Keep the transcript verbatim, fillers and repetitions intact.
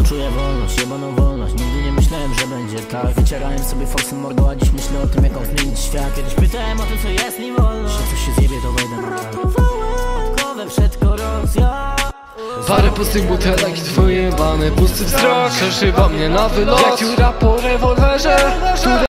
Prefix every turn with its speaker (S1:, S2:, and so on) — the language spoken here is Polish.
S1: Czuję wolność, jebaną wolność. Nigdy nie myślałem, że będzie tak. Wycierałem sobie forsy mordą, a dziś myślę o tym, jak on zmienić świat. Kiedyś pytałem o tym, co jest mi wolność. Jeśli coś się zjebie, to wejdę na ratowałem odkowę przed korozją.
S2: Parę pustych butelek i twoje jebane pusty wzrok przeszywa mnie na wylot. Jak dziura po rewolwerze, który